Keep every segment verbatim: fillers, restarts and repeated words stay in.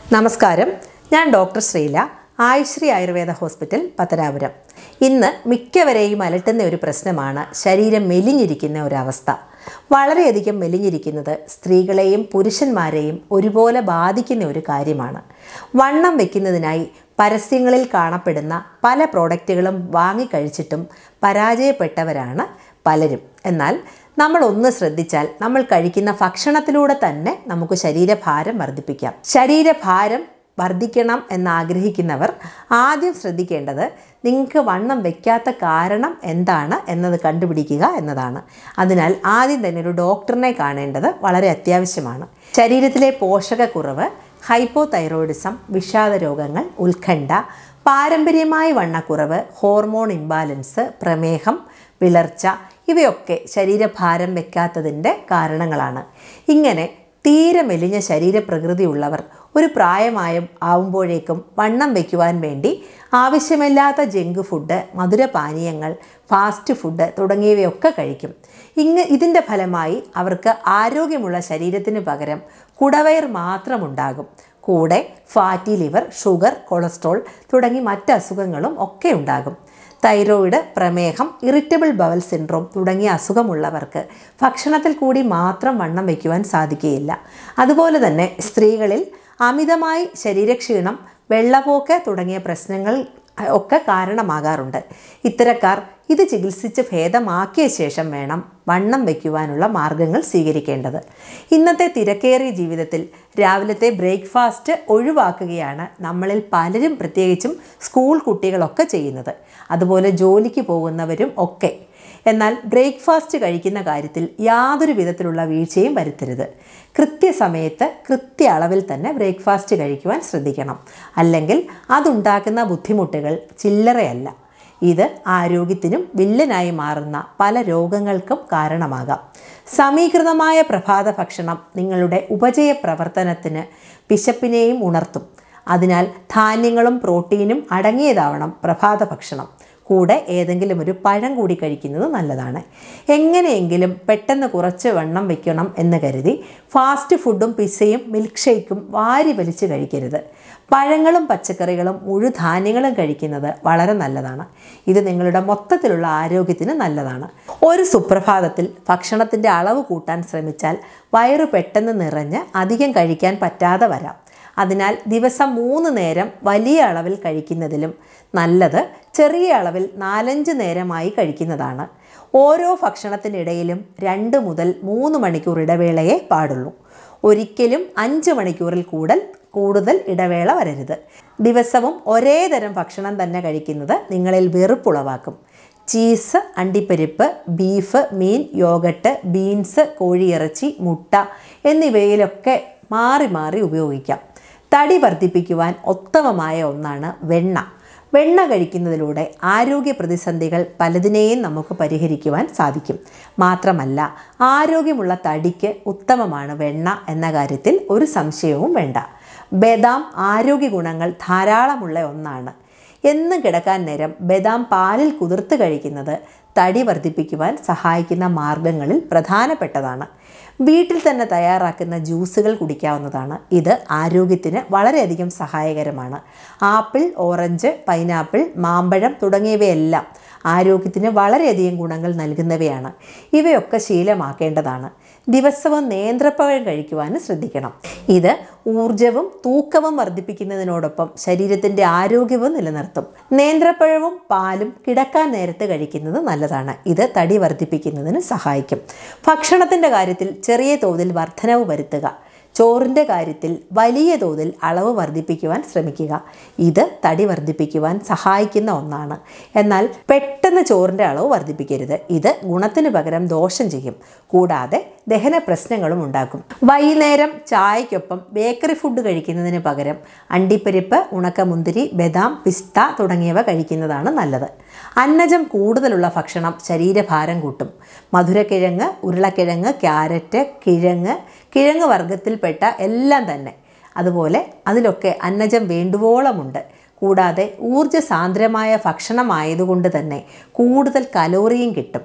നമസ്കാരം, ഞാൻ doctor Sreela, Ayushree Ayurveda hospital, Pathanapuram. ഇന്ന് മിക്കവരെയും അലട്ടുന്ന ഒരു പ്രശ്നമാണ് ശരീരം മെലിഞ്ഞിരിക്കുന്ന ഒരവസ്ഥ. വളരെയധികം മെലിഞ്ഞിരിക്കുന്നത് സ്ത്രീകളെയും പുരുഷന്മാരെയും ഒരുപോലെ ബാധിക്കുന്ന ഒരു കാര്യമാണ്. വണ്ണം വയ്ക്കുന്നതിനായി പരസ്യങ്ങളിൽ കാണപ്പെടുന്ന പല പ്രോഡക്റ്റുകളും വാങ്ങിക്കഴിച്ചിട്ടും പരാജയപ്പെട്ടവരാണ് പലരും. എന്നാൽ നമ്മൾ ഒന്ന് ശ്രദ്ധിച്ചാൽ നമ്മൾ കഴിക്കുന്ന ഭക്ഷണത്തിലൂടെ തന്നെ നമുക്ക് ശരീരഭാരം വർദ്ധിപ്പിക്കാം. ശരീരഭാരം വർദ്ധിക്കണം എന്നാഗ്രഹിക്കുന്നവർ ആദ്യം ശ്രദ്ധിക്കേണ്ടത് നിങ്ങൾക്ക് വണ്ണം വയ്ക്കാത്ത കാരണം എന്താണ് എന്നത് കണ്ടുപിടിക്കുക എന്നതാണ്. അതിനാൽ ആദ്യം തന്നെ ഒരു ഡോക്ടറിനെ കാണേണ്ടത് വളരെ അത്യാവശ്യമാണ്. ശരീരത്തിലെ പോഷകക്കുറവ്, ഹൈപ്പോതൈറോയിഡിസം, വിഷാദ രോഗങ്ങൾ, ഉത്കണ്ഠ, പാരമ്പര്യമായ വണ്ണക്കുറവ്, ഹോർമോൺ ഇംബാലൻസ്, പ്രമേഹം, വിളർച്ച ഇവയൊക്കെ ശരീരഭാരം വയ്ക്കാത്തതിൻ്റെ കാരണങ്ങളാണ്. ഇങ്ങനെ തീരെ മെലിഞ്ഞ ശരീരപ്രകൃതിയുള്ളവർ ഒരു പ്രായമായ ആവുമ്പോഴേക്കും വണ്ണം വയ്ക്കുവാൻ വേണ്ടി ആവശ്യമില്ലാത്ത ജങ്ക് ഫുഡ്, മധുരപാനീയങ്ങൾ, ഫാസ്റ്റ് ഫുഡ് തുടങ്ങിയവയൊക്കെ കഴിക്കും. ഇങ്ങ ഇതിൻ്റെ ഫലമായി അവർക്ക് ആരോഗ്യമുള്ള ശരീരത്തിന് പകരം കുടവയർ മാത്രമുണ്ടാകും. കൂടെ ഫാറ്റി ലിവർ, ഷുഗർ, കൊളസ്ട്രോൾ തുടങ്ങി മറ്റ് അസുഖങ്ങളും ഒക്കെ ഉണ്ടാകും. തൈറോയിഡ്, പ്രമേഹം, ഇറിറ്റബിൾ ബവൽ സിൻഡ്രോം തുടങ്ങിയ അസുഖമുള്ളവർക്ക് ഭക്ഷണത്തിൽ കൂടി മാത്രം വണ്ണം വയ്ക്കുവാൻ സാധിക്കുകയില്ല. അതുപോലെ തന്നെ സ്ത്രീകളിൽ അമിതമായി ശരീരക്ഷീണം, വെള്ളപ്പോക്ക് തുടങ്ങിയ പ്രശ്നങ്ങൾ ഒക്കെ കാരണമാകാറുണ്ട്. ഇത്തരക്കാർ ഇത് ചികിത്സിച്ച് ഭേദമാക്കിയ ശേഷം വേണം വണ്ണം വയ്ക്കുവാനുള്ള മാർഗങ്ങൾ സ്വീകരിക്കേണ്ടത്. ഇന്നത്തെ തിരക്കേറിയ ജീവിതത്തിൽ രാവിലത്തെ ബ്രേക്ക്ഫാസ്റ്റ് ഒഴിവാക്കുകയാണ് നമ്മളിൽ പലരും, പ്രത്യേകിച്ചും സ്കൂൾ കുട്ടികളൊക്കെ ചെയ്യുന്നത്. അതുപോലെ ജോലിക്ക് പോകുന്നവരും ഒക്കെ. എന്നാൽ ബ്രേക്ക്ഫാസ്റ്റ് കഴിക്കുന്ന കാര്യത്തിൽ യാതൊരു വിധത്തിലുള്ള വീഴ്ചയും വരുത്തരുത്. കൃത്യസമയത്ത് കൃത്യ അളവിൽ തന്നെ ബ്രേക്ക്ഫാസ്റ്റ് കഴിക്കുവാൻ ശ്രദ്ധിക്കണം. അല്ലെങ്കിൽ അതുണ്ടാക്കുന്ന ബുദ്ധിമുട്ടുകൾ ചില്ലറയല്ല. ഇത് ആരോഗ്യത്തിനും വില്ലനായി മാറുന്ന പല രോഗങ്ങൾക്കും കാരണമാകാം. സമീകൃതമായ പ്രഭാത ഭക്ഷണം നിങ്ങളുടെ ഉപചയ പ്രവർത്തനത്തിന് വിശപ്പിനെയും ഉണർത്തും. അതിനാൽ ധാന്യങ്ങളും പ്രോട്ടീനും അടങ്ങിയതാവണം പ്രഭാത ഭക്ഷണം. കൂടെ ഏതെങ്കിലും ഒരു പഴം കൂടി കഴിക്കുന്നത് നല്ലതാണ്. എങ്ങനെയെങ്കിലും പെട്ടെന്ന് കുറച്ച് വണ്ണം വയ്ക്കണം എന്ന് കരുതി ഫാസ്റ്റ് ഫുഡും പിസ്സയും മിൽക്ക് ഷേക്കും വാരി വലിച്ച് കഴിക്കരുത്. പഴങ്ങളും പച്ചക്കറികളും മുഴുധാന്യങ്ങളും കഴിക്കുന്നത് വളരെ നല്ലതാണ്. ഇത് നിങ്ങളുടെ മൊത്തത്തിലുള്ള ആരോഗ്യത്തിന് നല്ലതാണ്. ഒരു സുപ്രഭാതത്തിൽ ഭക്ഷണത്തിൻ്റെ അളവ് കൂട്ടാൻ ശ്രമിച്ചാൽ വയറ് പെട്ടെന്ന് നിറഞ്ഞ് അധികം കഴിക്കാൻ പറ്റാതെ വരാം. അതിനാൽ ദിവസം മൂന്ന് നേരം വലിയ അളവിൽ കഴിക്കുന്നതിലും നല്ലത് ചെറിയ അളവിൽ നാലഞ്ച് നേരമായി കഴിക്കുന്നതാണ്. ഓരോ ഭക്ഷണത്തിനിടയിലും രണ്ട് മുതൽ മൂന്ന് മണിക്കൂർ ഇടവേളയെ പാടുള്ളൂ. ഒരിക്കലും അഞ്ച് മണിക്കൂറിൽ കൂടുതൽ കൂടുതൽ ഇടവേള വരരുത്. ദിവസവും ഒരേ തരം ഭക്ഷണം തന്നെ കഴിക്കുന്നത് നിങ്ങളിൽ വെറുപ്പുളവാക്കും. ചീസ്, അണ്ടിപ്പരിപ്പ്, ബീഫ്, മീൻ, യോഗട്ട്, ബീൻസ്, കോഴിയിറച്ചി, മുട്ട എന്നിവയിലൊക്കെ മാറി മാറി ഉപയോഗിക്കാം. തടി വർദ്ധിപ്പിക്കുവാൻ ഉത്തമമായ ഒന്നാണ് വെണ്ണ. വെണ്ണ കഴിക്കുന്നതിലൂടെ ആരോഗ്യ പ്രതിസന്ധികൾ പലതിനെയും നമുക്ക് പരിഹരിക്കുവാൻ സാധിക്കും. മാത്രമല്ല, ആരോഗ്യമുള്ള തടിക്ക് ഉത്തമമാണ് വെണ്ണ എന്ന കാര്യത്തിൽ ഒരു സംശയവും വേണ്ട. ബദാം ആരോഗ്യ ഗുണങ്ങൾ ധാരാളമുള്ള ഒന്നാണ്. എന്നും കിടക്കാൻ നേരം ബദാം പാലിൽ കുതിർത്ത് കഴിക്കുന്നത് തടി വർദ്ധിപ്പിക്കുവാൻ സഹായിക്കുന്ന മാർഗങ്ങളിൽ പ്രധാനപ്പെട്ടതാണ്. വീട്ടിൽ തന്നെ തയ്യാറാക്കുന്ന ജ്യൂസുകൾ കുടിക്കാവുന്നതാണ്. ഇത് ആരോഗ്യത്തിന് വളരെയധികം സഹായകരമാണ്. ആപ്പിൾ, ഓറഞ്ച്, പൈനാപ്പിൾ, മാമ്പഴം തുടങ്ങിയവയെല്ലാം ആരോഗ്യത്തിന് വളരെയധികം ഗുണങ്ങൾ നൽകുന്നവയാണ്. ഇവയൊക്കെ ശീലമാക്കേണ്ടതാണ്. ദിവസവും നേന്ത്രപ്പഴം കഴിക്കുവാനും ശ്രദ്ധിക്കണം. ഇത് ഊർജവും തൂക്കവും വർദ്ധിപ്പിക്കുന്നതിനോടൊപ്പം ശരീരത്തിൻ്റെ ആരോഗ്യവും നിലനിർത്തും. നേന്ത്രപ്പഴവും പാലും കിടക്കാൻ നേരത്ത് കഴിക്കുന്നത് നല്ലതാണ്. ഇത് തടി വർദ്ധിപ്പിക്കുന്നതിന് സഹായിക്കും. ഭക്ഷണത്തിൻ്റെ കാര്യത്തിൽ ചെറിയ തോതിൽ വർധനവ് വരുത്തുക. ചോറിൻ്റെ കാര്യത്തിൽ വലിയ തോതിൽ അളവ് വർദ്ധിപ്പിക്കുവാൻ ശ്രമിക്കുക. ഇത് തടി വർദ്ധിപ്പിക്കുവാൻ സഹായിക്കുന്ന ഒന്നാണ്. എന്നാൽ പെട്ടെന്ന് ചോറിൻ്റെ അളവ് വർദ്ധിപ്പിക്കരുത്. ഇത് ഗുണത്തിന് പകരം ദോഷം ചെയ്യും. കൂടാതെ ദഹന പ്രശ്നങ്ങളും ഉണ്ടാക്കും. വൈകുന്നേരം ചായയ്ക്കൊപ്പം ബേക്കറി ഫുഡ് കഴിക്കുന്നതിന് പകരം അണ്ടിപ്പരിപ്പ്, ഉണക്കമുന്തിരി, ബദാം, പിസ്ത തുടങ്ങിയവ കഴിക്കുന്നതാണ് നല്ലത്. അന്നജം കൂടുതലുള്ള ഭക്ഷണം ശരീരഭാരം കൂട്ടും. മധുരക്കിഴങ്ങ്, ഉരുളക്കിഴങ്ങ്, ക്യാരറ്റ്, കിഴങ്ങ്, കിഴങ്ങ് വർഗത്തിൽപ്പെട്ട എല്ലാം തന്നെ. അതുപോലെ അതിലൊക്കെ അന്നജം വേണ്ടുവോളമുണ്ട്. കൂടാതെ ഊർജ്ജസാന്ദ്രമായ ഭക്ഷണമായതുകൊണ്ട് തന്നെ കൂടുതൽ കലോറിയും കിട്ടും.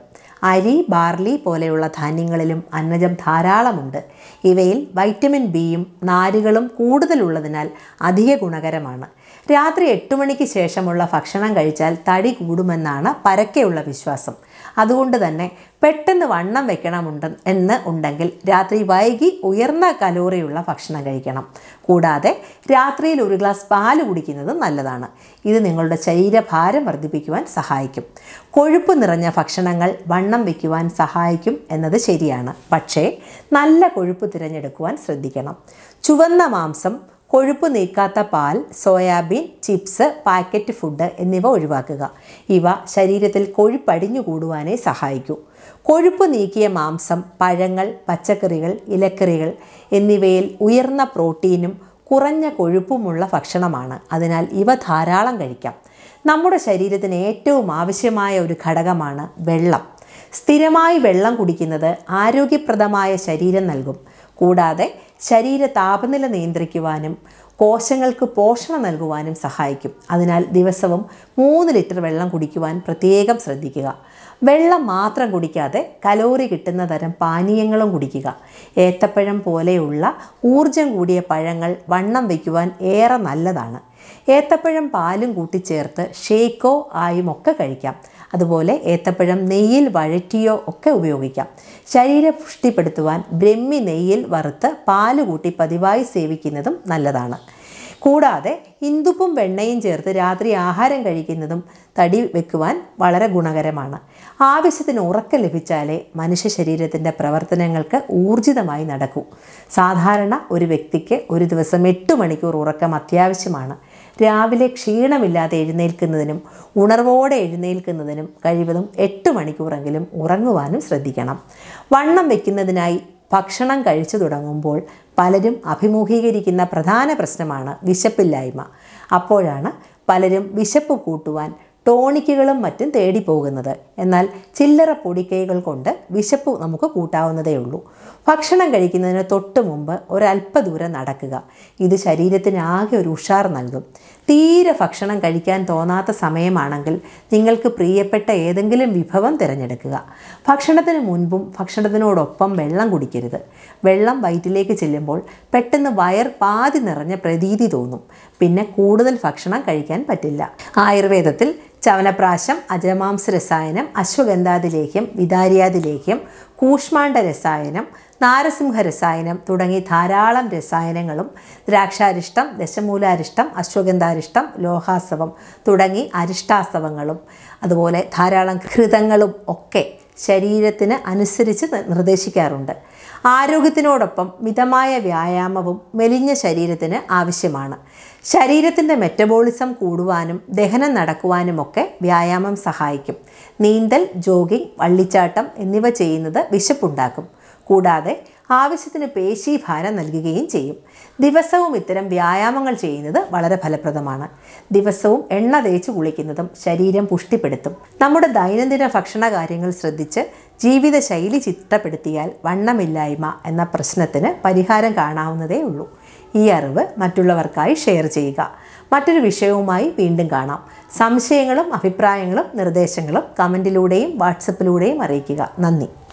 അരി, ബാർലി പോലെയുള്ള ധാന്യങ്ങളിലും അന്നജം ധാരാളമുണ്ട്. ഇവയിൽ വൈറ്റമിൻ ബിയും നാരുകളും കൂടുതലുള്ളതിനാൽ അധിക ഗുണകരമാണ്. രാത്രി എട്ട് മണിക്ക് ശേഷമുള്ള ഭക്ഷണം കഴിച്ചാൽ തടി കൂടുമെന്നാണ് പരക്കെയുള്ള വിശ്വാസം. അതുകൊണ്ട് തന്നെ പെട്ടെന്ന് വണ്ണം വെക്കണമുണ്ട് എന്ന് ഉണ്ടെങ്കിൽ രാത്രി വൈകി ഉയർന്ന കലോറിയുള്ള ഭക്ഷണം കഴിക്കണം. കൂടാതെ രാത്രിയിൽ ഒരു ഗ്ലാസ് പാല് കുടിക്കുന്നത് നല്ലതാണ്. ഇത് നിങ്ങളുടെ ശരീരഭാരം വർദ്ധിപ്പിക്കുവാൻ സഹായിക്കും. കൊഴുപ്പ് നിറഞ്ഞ ഭക്ഷണങ്ങൾ വണ്ണം വയ്ക്കുവാൻ സഹായിക്കും എന്നത് ശരിയാണ്. പക്ഷേ നല്ല കൊഴുപ്പ് തിരഞ്ഞെടുക്കുവാൻ ശ്രദ്ധിക്കണം. ചുവന്ന മാംസം, കൊഴുപ്പ് നീക്കാത്ത പാൽ, സോയാബീൻ, ചിപ്സ്, പാക്കറ്റ് ഫുഡ് എന്നിവ ഒഴിവാക്കുക. ഇവ ശരീരത്തിൽ കൊഴുപ്പടിഞ്ഞു കൂടുവാനേ സഹായിക്കൂ. കൊഴുപ്പ് നീക്കിയ മാംസം, പഴങ്ങൾ, പച്ചക്കറികൾ, ഇലക്കറികൾ എന്നിവയിൽ ഉയർന്ന പ്രോട്ടീനും കുറഞ്ഞ കൊഴുപ്പുമുള്ള ഭക്ഷണമാണ്. അതിനാൽ ഇവ ധാരാളം കഴിക്കാം. നമ്മുടെ ശരീരത്തിന് ഏറ്റവും ആവശ്യമായ ഒരു ഘടകമാണ് വെള്ളം. സ്ഥിരമായി വെള്ളം കുടിക്കുന്നത് ആരോഗ്യപ്രദമായ ശരീരം നൽകും. കൂടാതെ ശരീര താപനില നിയന്ത്രിക്കുവാനും കോശങ്ങൾക്ക് പോഷണം നൽകുവാനും സഹായിക്കും. അതിനാൽ ദിവസവും മൂന്ന് ലിറ്റർ വെള്ളം കുടിക്കുവാൻ പ്രത്യേകം ശ്രദ്ധിക്കുക. വെള്ളം മാത്രം കുടിക്കാതെ കലോറി കിട്ടുന്ന തരം പാനീയങ്ങളും കുടിക്കുക. ഏത്തപ്പഴം പോലെയുള്ള ഊർജം കൂടിയ പഴങ്ങൾ വണ്ണം വയ്ക്കുവാൻ ഏറെ നല്ലതാണ്. ഏത്തപ്പഴം പാലും കൂട്ടിച്ചേർത്ത് ഷേക്കോ ആയും ഒക്കെ കഴിക്കാം. അതുപോലെ ഏത്തപ്പഴം നെയ്യിൽ വഴറ്റിയോ ഒക്കെ ഉപയോഗിക്കാം. ശരീരം പുഷ്ടിപ്പെടുത്തുവാൻ ബ്രഹ്മി നെയ്യിൽ വറുത്ത് പാല് കൂട്ടി പതിവായി സേവിക്കുന്നതും നല്ലതാണ്. കൂടാതെ ഇന്ദുപ്പും വെണ്ണയും ചേർത്ത് രാത്രി ആഹാരം കഴിക്കുന്നതും തടി വെക്കുവാൻ വളരെ ഗുണകരമാണ്. ആവശ്യത്തിന് ഉറക്കം ലഭിച്ചാലേ മനുഷ്യ ശരീരത്തിൻ്റെ പ്രവർത്തനങ്ങൾക്ക് ഊർജിതമായി നടക്കൂ. സാധാരണ ഒരു വ്യക്തിക്ക് ഒരു ദിവസം എട്ട് മണിക്കൂർ ഉറക്കം അത്യാവശ്യമാണ്. രാവിലെ ക്ഷീണമില്ലാതെ എഴുന്നേൽക്കുന്നതിനും ഉണർവോടെ എഴുന്നേൽക്കുന്നതിനും കഴിവതും എട്ട് മണിക്കൂറെങ്കിലും ഉറങ്ങുവാനും ശ്രദ്ധിക്കണം. വണ്ണം വയ്ക്കുന്നതിനായി ഭക്ഷണം കഴിച്ചു തുടങ്ങുമ്പോൾ പലരും അഭിമുഖീകരിക്കുന്ന പ്രധാന പ്രശ്നമാണ് വിശപ്പില്ലായ്മ. അപ്പോഴാണ് പലരും വിശപ്പ് കൂട്ടുവാൻ ടോണിക്കുകളും മറ്റും തേടിപ്പോകുന്നത്. എന്നാൽ ചില്ലറ പൊടിക്കൈകൾ കൊണ്ട് വിശപ്പ് നമുക്ക് കൂട്ടാവുന്നതേ ഉള്ളൂ. ഭക്ഷണം കഴിക്കുന്നതിന് തൊട്ട് മുമ്പ് ഒരല്പദൂരം നടക്കുക. ഇത് ശരീരത്തിന് ആകെ ഒരു ഉഷാർ നൽകും. തീരെ ഭക്ഷണം കഴിക്കാൻ തോന്നാത്ത സമയമാണെങ്കിൽ നിങ്ങൾക്ക് പ്രിയപ്പെട്ട ഏതെങ്കിലും വിഭവം തിരഞ്ഞെടുക്കുക. ഭക്ഷണത്തിന് മുൻപും ഭക്ഷണത്തിനോടൊപ്പം വെള്ളം കുടിക്കരുത്. വെള്ളം വയറ്റിലേക്ക് ചെല്ലുമ്പോൾ പെട്ടെന്ന് വയർ പാതി നിറഞ്ഞ പ്രതീതി തോന്നും. പിന്നെ കൂടുതൽ ഭക്ഷണം കഴിക്കാൻ പറ്റില്ല. ആയുർവേദത്തിൽ ചവനപ്രാശം, അജമാംസ രസായനം, അശ്വഗന്ധാദി ലേഹ്യം, വിതാരിയാദി ലേഹ്യം, കൂഷ്മാണ്ഡ രസായനം, നാരസിംഹ രസായനം തുടങ്ങി ധാരാളം രസായനങ്ങളും ദ്രാക്ഷാരിഷ്ടം, ദശമൂലാരിഷ്ടം, അശ്വഗന്ധാരിഷ്ടം, ലോഹാസവം തുടങ്ങി അരിഷ്ടാസവങ്ങളും അതുപോലെ ധാരാളം ഘൃതങ്ങളും ഒക്കെ ശരീരത്തിന് അനുസരിച്ച് നിർദ്ദേശിക്കാറുണ്ട്. ആരോഗ്യത്തിനോടൊപ്പം മിതമായ വ്യായാമവും മെലിഞ്ഞ ശരീരത്തിന് ആവശ്യമാണ്. ശരീരത്തിൻ്റെ മെറ്റബോളിസം കൂടുവാനും ദഹനം നടക്കുവാനുമൊക്കെ വ്യായാമം സഹായിക്കും. നീന്തൽ, ജോഗിംഗ്, വള്ളിച്ചാട്ടം എന്നിവ ചെയ്യുന്നത് വിശപ്പുണ്ടാക്കും. കൂടാതെ ആവശ്യത്തിന് പേശീഭാരം നൽകുകയും ചെയ്യും. ദിവസവും ഇത്തരം വ്യായാമങ്ങൾ ചെയ്യുന്നത് വളരെ ഫലപ്രദമാണ്. ദിവസവും എണ്ണ തേച്ച് കുളിക്കുന്നതും ശരീരം പുഷ്ടിപ്പെടുത്തും. നമ്മുടെ ദൈനംദിന ഭക്ഷണ കാര്യങ്ങൾ ശ്രദ്ധിച്ച് ജീവിതശൈലി ചിട്ടപ്പെടുത്തിയാൽ വണ്ണമില്ലായ്മ എന്ന പ്രശ്നത്തിന് പരിഹാരം കാണാവുന്നതേ ഉള്ളൂ. ഈ അറിവ് മറ്റുള്ളവർക്കായി ഷെയർ ചെയ്യുക. മറ്റൊരു വിഷയവുമായി വീണ്ടും കാണാം. സംശയങ്ങളും അഭിപ്രായങ്ങളും നിർദ്ദേശങ്ങളും കമൻറ്റിലൂടെയും വാട്സപ്പിലൂടെയും അറിയിക്കുക. നന്ദി.